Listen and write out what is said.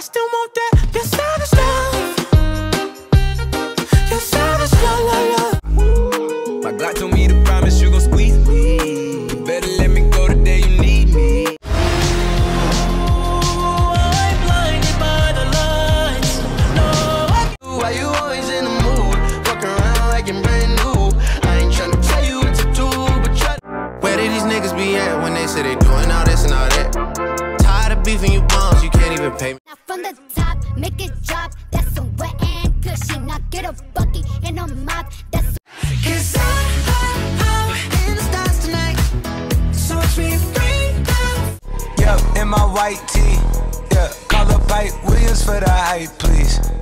still want that. Your savage love. Your savage love, love, love. My God told me to promise you gon' squeeze me. You better let me go the day you need me. I'm blinded by the lights. No, Why you always in the mood? Fuck around like you're brand new. I ain't tryna tell you what to do, but try to. Where did these niggas be at when they say they doing all this and all that? Tired of beefing you bums, you can't even pay me. Now from the top, make it drop. That's some wet and gushy. Now get a bucket and a mop. That's cause I'm in the stars tonight. So watch me bring down. Yeah, in my white tee. Yeah, call up Pipe Williams for the hype, please.